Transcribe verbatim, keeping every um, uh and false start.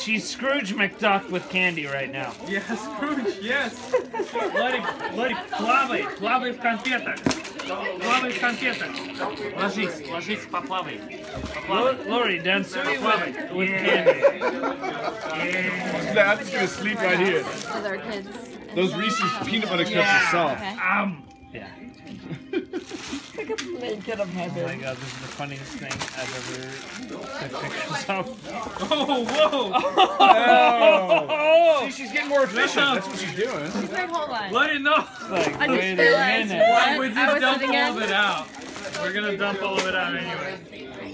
she's Scrooge McDuck with candy right now. Yes, Scrooge, yes. Ларик, Ларик, плавай, плавай в конфетах. Плавай в конфетах. Ложись, ложись, поплавай. Lori, dance with, with candy. Yeah. I'm just gonna sleep right here. With our kids. Those Reese's peanut butter cups Yeah. are soft. Okay. Um, yeah. Take a blanket of Oh heaven. my god, this is the funniest thing I've ever took pictures of. Oh, whoa. Oh. See, she's getting more efficient. That's what she's doing. She's like, hold on. Let it know. Like, I just wait a realized minute. what We I just was dump sitting all in. of it out. We're gonna dump all of it out anyway.